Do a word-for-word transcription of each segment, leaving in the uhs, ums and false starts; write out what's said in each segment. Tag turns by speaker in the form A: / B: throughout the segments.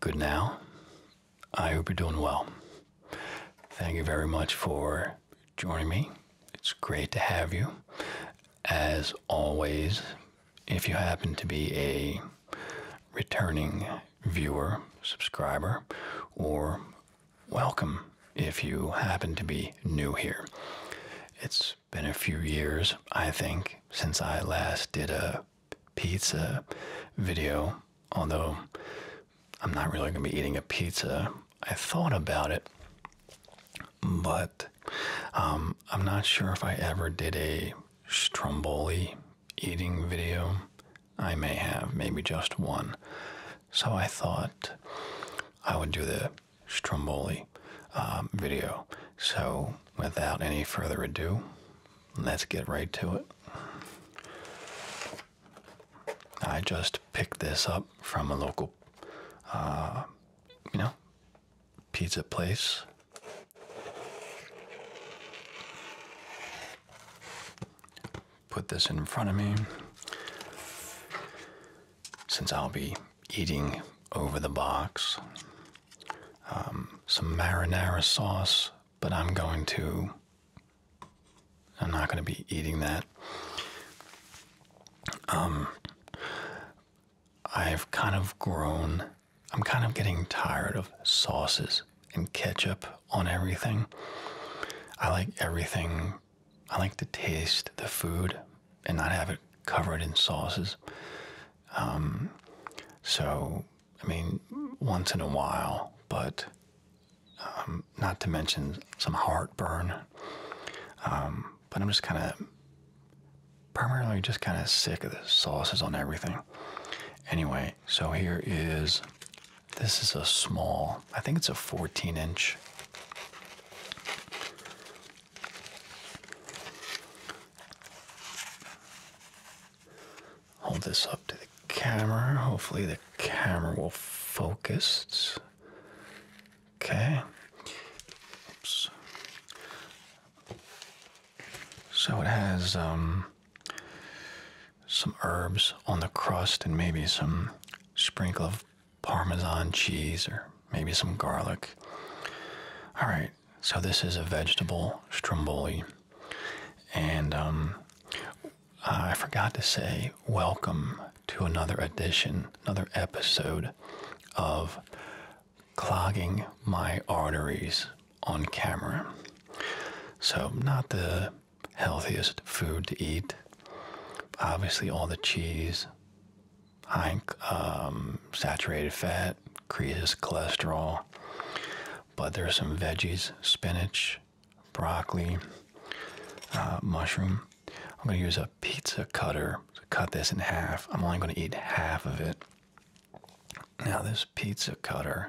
A: good now. I hope you're doing well. Thank you very much for joining me. It's great to have you. As always, if you happen to be a returning viewer, subscriber, or welcome if you happen to be new here. It's been a few years, I think, since I last did a pizza video, although I'm not really going to be eating a pizza. I thought about it, but um, I'm not sure if I ever did a Stromboli eating video. I may have, maybe just one. So I thought I would do the Stromboli um, video. So without any further ado, let's get right to it. I just picked this up from a local, uh, you know, pizza place. Put this in front of me, since I'll be eating over the box. Um, some marinara sauce, but I'm going to, I'm not going to be eating that. Um, I've kind of grown, I'm kind of getting tired of sauces and ketchup on everything. I like everything, I like to taste the food and not have it covered in sauces. Um, so, I mean, once in a while, but um, not to mention some heartburn. Um, but I'm just kind of, primarily just kind of sick of the sauces on everything. Anyway, so here is, this is a small, I think it's a fourteen inch. Hold this up to the camera. Hopefully the camera will focus. Okay. Oops. So it has um, some herbs on the crust and maybe some sprinkle of Parmesan cheese or maybe some garlic. All right, so this is a vegetable Stromboli. And um, I forgot to say welcome to another edition, another episode of Clogging My Arteries on Camera. So not the healthiest food to eat. Obviously all the cheese, high um, saturated fat, increases cholesterol. But there's some veggies, spinach, broccoli, uh, mushroom. I'm going to use a pizza cutter to cut this in half. I'm only going to eat half of it. Now this pizza cutter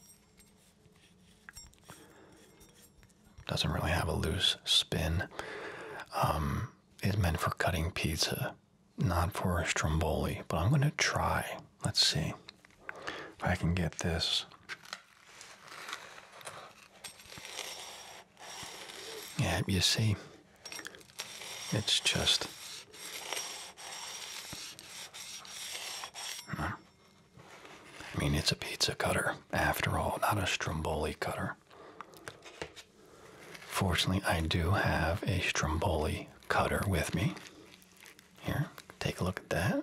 A: doesn't really have a loose spin. Um, it's meant for cutting pizza, not for a Stromboli, but I'm going to try. Let's see if I can get this. Yeah, you see, it's just, I mean, it's a pizza cutter after all, not a Stromboli cutter. Fortunately, I do have a Stromboli cutter with me. Here, take a look at that.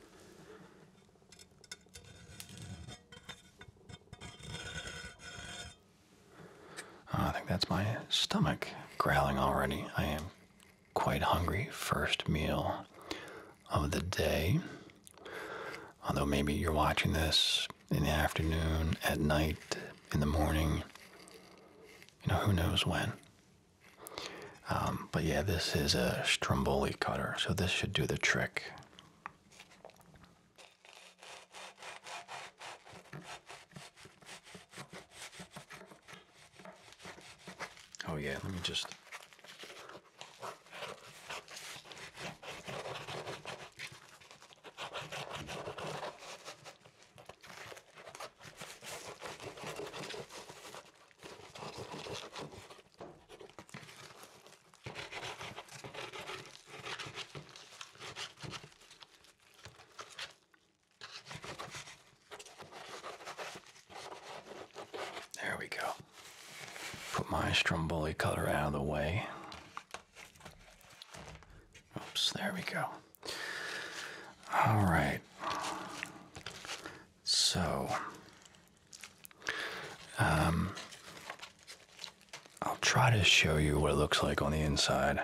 A: Oh, I think that's my stomach growling already. I am quite hungry. First meal of the day. Although maybe you're watching this in the afternoon, at night, in the morning. You know, who knows when. Um, but yeah, this is a Stromboli cutter, so this should do the trick. Oh yeah, let me just... my Stromboli cutter out of the way. Oops, there we go. All right. So, um, I'll try to show you what it looks like on the inside.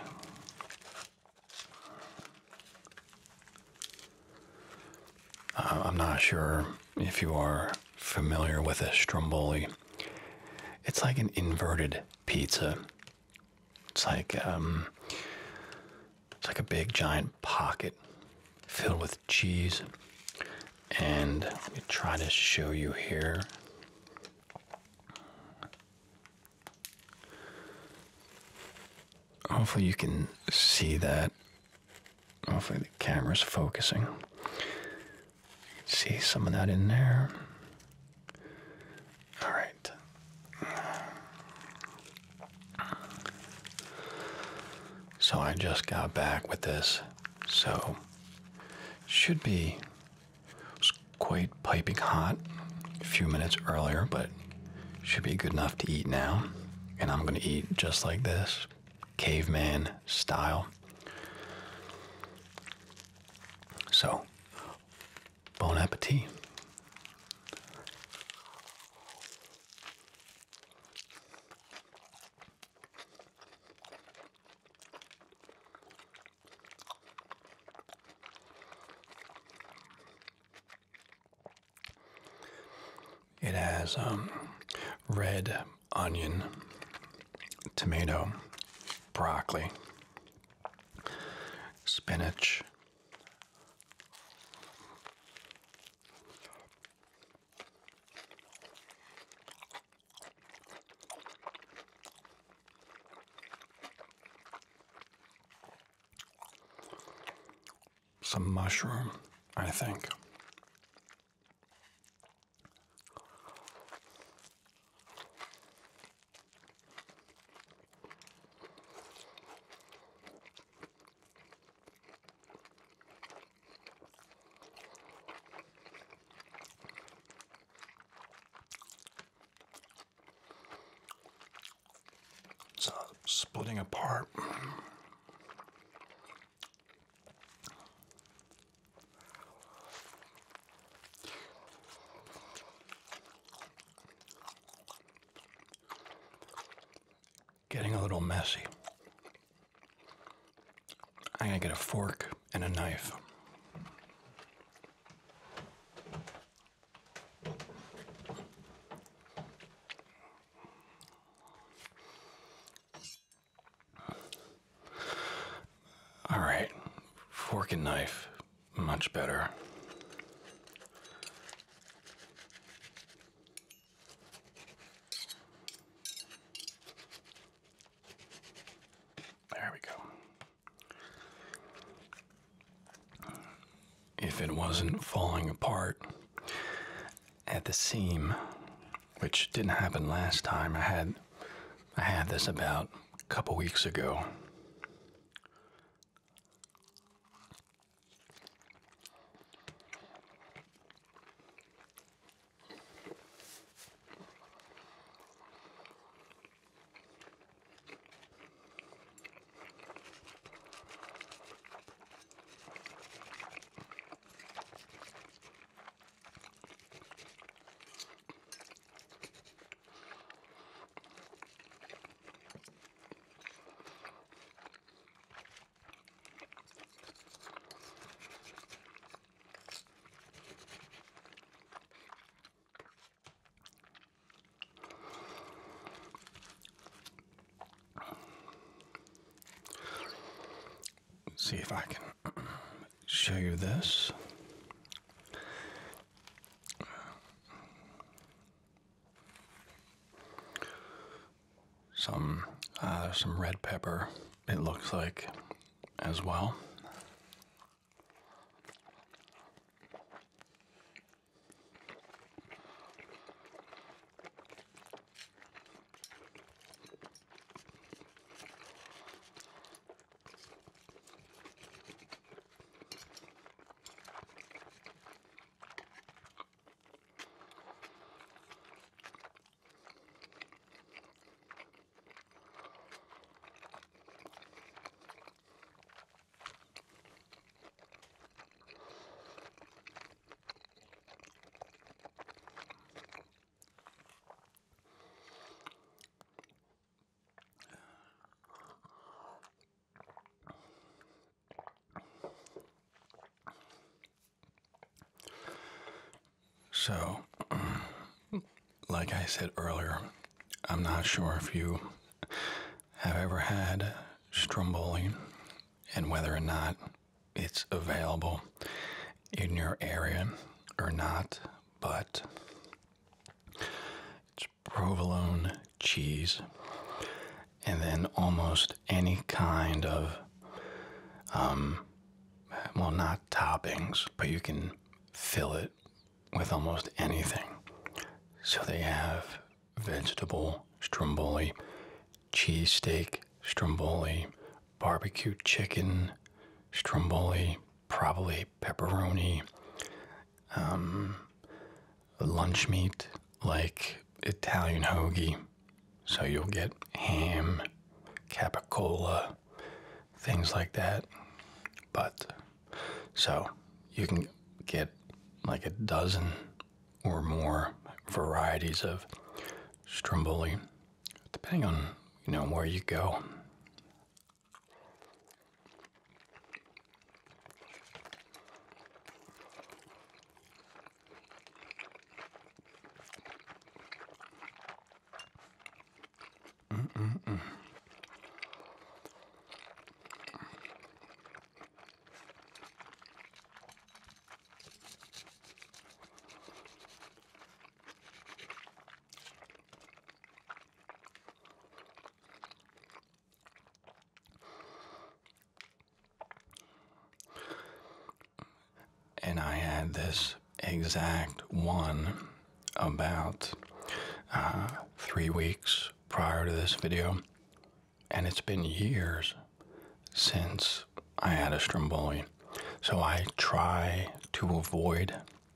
A: Uh, I'm not sure if you are familiar with a Stromboli. It's like an inverted pizza. It's like um, it's like a big giant pocket filled with cheese. And let me try to show you here. Hopefully you can see that. Hopefully the camera's focusing. You can see some of that in there. All right. So I just got back with this. So should be quite piping hot a few minutes earlier, but should be good enough to eat now. And I'm going to eat just like this, caveman style. So, bon appetit. It has um, red onion, tomato, broccoli, spinach, some mushroom, I think. It's uh, splitting apart. Getting a little messy. I'm gonna get a fork and a knife. All right, fork and knife, much better. There we go. If it wasn't falling apart at the seam, which didn't happen last time, I had I had this about a couple weeks ago. See if I can show you this. Some uh, some red pepper, it looks like, as well. So, like I said earlier, I'm not sure if you have ever had stromboli and whether or not it's available in your area or not, but it's provolone cheese and then almost any kind of, um, well, not toppings, but you can fill it with almost anything. So they have vegetable stromboli, cheesesteak stromboli, barbecue chicken stromboli, probably pepperoni, um, lunch meat like Italian hoagie. So you'll get ham, capicola, things like that. But so you can get like a dozen or more varieties of stromboli, depending on, you know, where you go. Mm-mm-mm. And I had this exact one about uh, three weeks prior to this video, and it's been years since I had a stromboli. So I try to avoid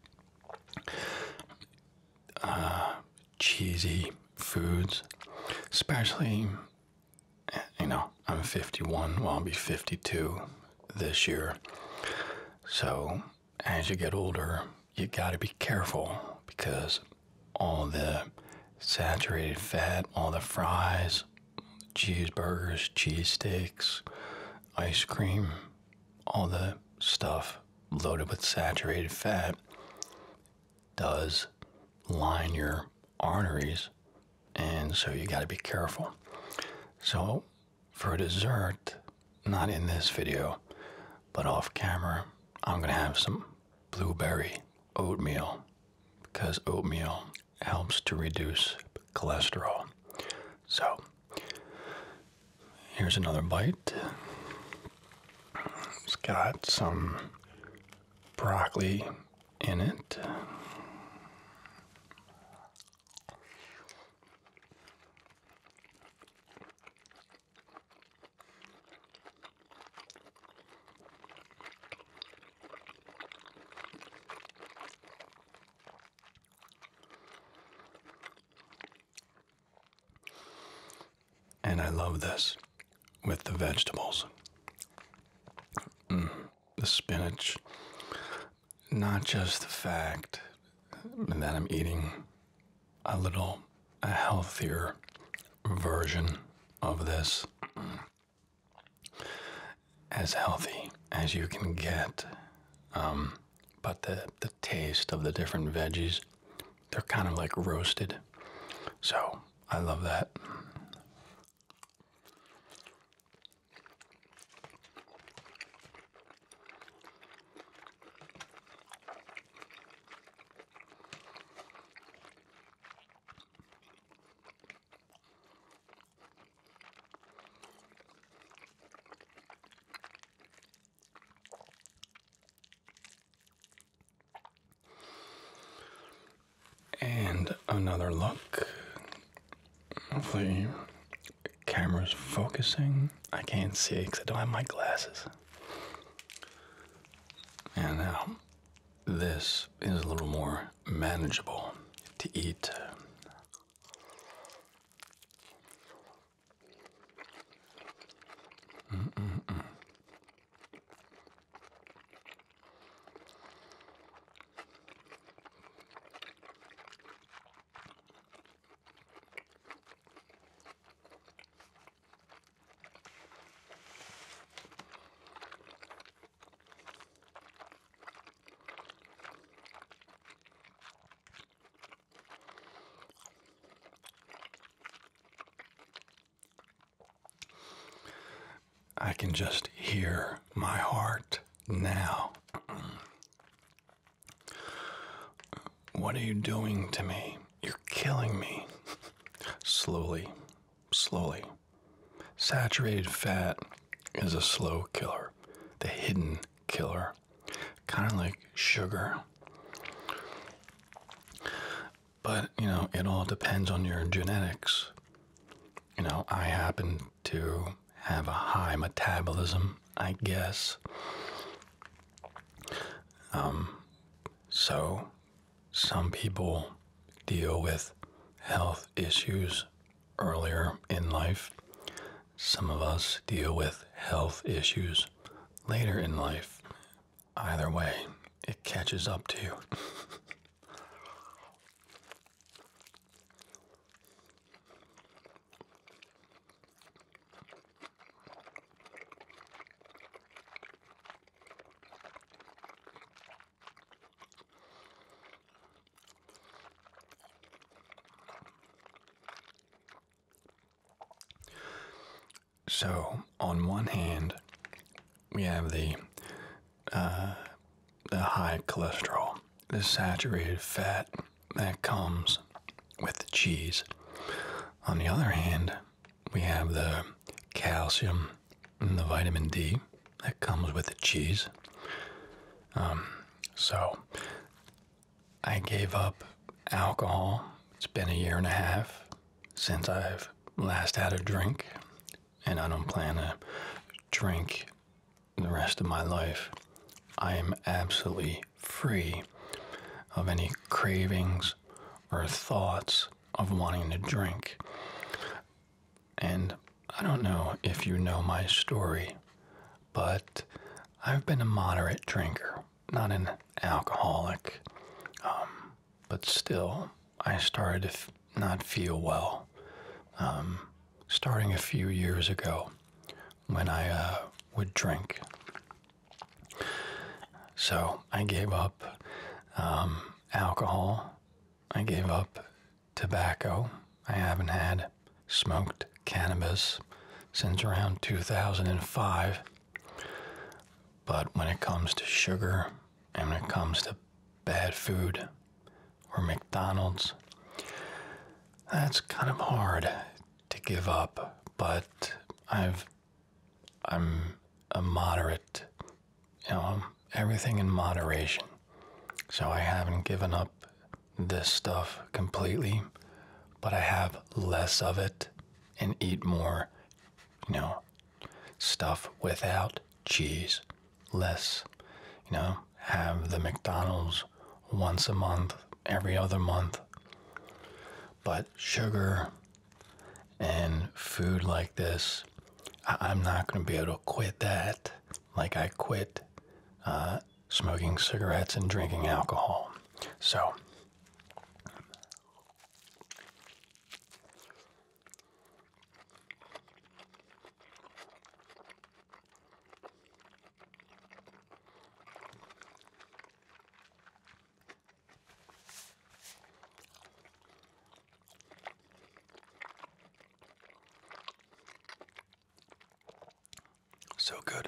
A: uh, cheesy foods, especially, you know, I'm fifty-one, well, I'll be fifty-two this year. So as you get older, you gotta be careful because all the saturated fat, all the fries, cheeseburgers, cheesesteaks, ice cream, all the stuff loaded with saturated fat does line your arteries, and so you got to be careful. So for dessert, not in this video, but off camera, I'm gonna have some blueberry oatmeal because oatmeal helps to reduce cholesterol. So here's another bite. It's got some broccoli in it. And I love this with the vegetables. Mm, the spinach. Not just the fact that I'm eating a little a healthier version of this, as healthy as you can get, um, but the, the taste of the different veggies, they're kind of like roasted. So I love that. And another look. Hopefully, camera's focusing. I can't see because I don't have my glasses. And now, this is a little more manageable to eat. Mm-mm-mm. I can just hear my heart now. What are you doing to me? You're killing me. Slowly, slowly. Saturated fat is a slow killer, the hidden killer, kind of like sugar. But, you know, it all depends on your genetics. You know, I happen to have a high metabolism, I guess. Um, so some people deal with health issues earlier in life. Some of us deal with health issues later in life. Either way, it catches up to you. So, on one hand, we have the uh, the high cholesterol, the saturated fat that comes with the cheese. On the other hand, we have the calcium and the vitamin D that comes with the cheese. Um, so, I gave up alcohol. It's been a year and a half since I've last had a drink, and I don't plan to drink the rest of my life. I am absolutely free of any cravings or thoughts of wanting to drink. And I don't know if you know my story, but I've been a moderate drinker, not an alcoholic. Um, but still, I started to f- not feel well. Um, starting a few years ago when I uh, would drink. So I gave up um, alcohol. I gave up tobacco. I haven't had smoked cannabis since around two thousand five. But when it comes to sugar and when it comes to bad food or McDonald's, that's kind of hard to give up. But I've I'm a moderate, you know, everything in moderation. So I haven't given up this stuff completely, but I have less of it and eat more, you know, stuff without cheese. Less, you know, have the McDonald's once a month, every other month. But sugar and food like this, I- I'm not going to be able to quit that like I quit uh, smoking cigarettes and drinking alcohol. So, so good.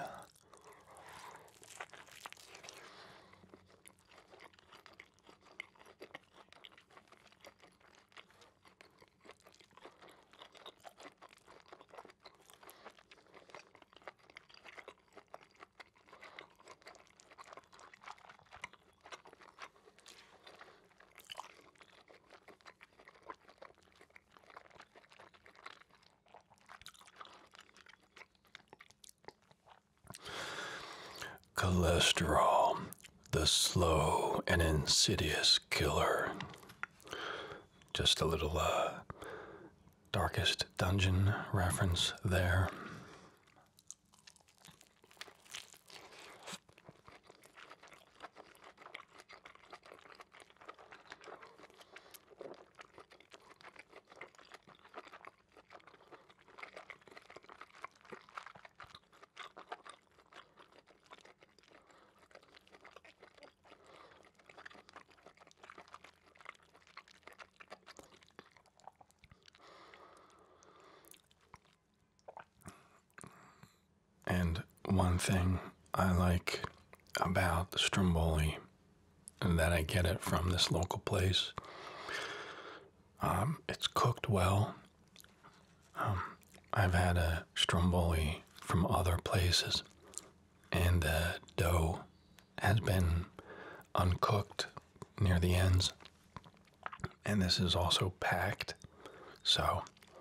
A: Cholesterol, the slow and insidious killer. Just a little uh, Darkest Dungeon reference there. one thing I like about the stromboli that I get it from this local place. Um, it's cooked well. Um, I've had a stromboli from other places, and the dough has been uncooked near the ends, and this is also packed. So,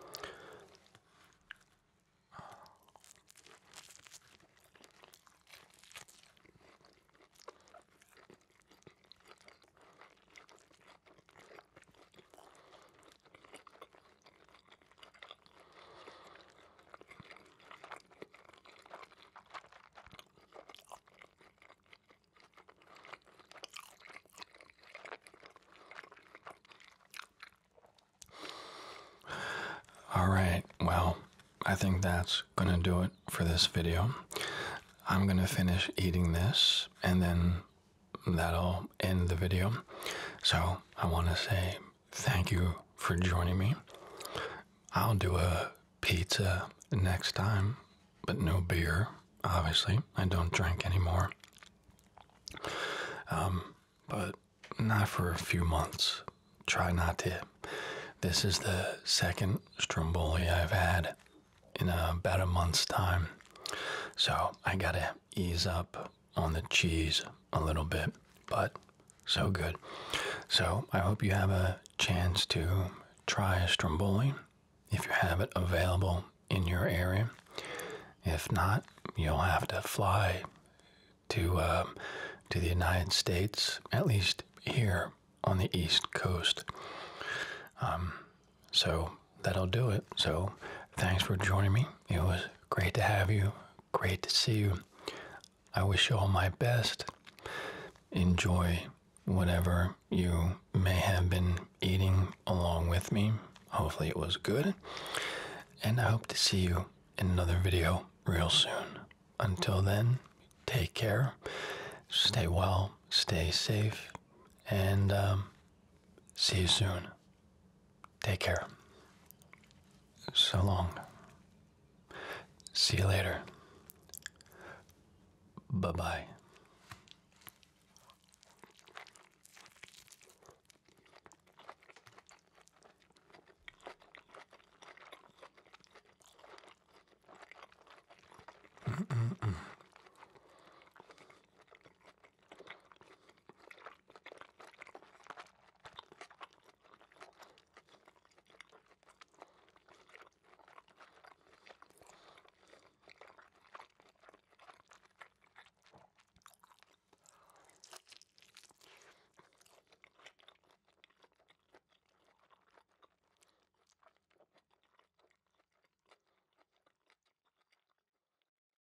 A: all right, well, I think that's gonna do it for this video. I'm gonna finish eating this and then that'll end the video. So I want to say thank you for joining me. I'll do a pizza next time, but no beer, obviously. I don't drink anymore. Um, but not for a few months. Try not to. This is the second stromboli I've had in about a month's time. So I gotta ease up on the cheese a little bit, but so good. So I hope you have a chance to try a stromboli if you have it available in your area. If not, you'll have to fly to uh, to the United States, at least here on the East Coast. Um, so that'll do it. So thanks for joining me. It was great to have you. Great to see you. I wish you all my best. Enjoy whatever you may have been eating along with me. Hopefully it was good. And I hope to see you in another video real soon. Until then, take care. Stay well. Stay safe. And um, see you soon. Take care. So long. See you later. Bye-bye.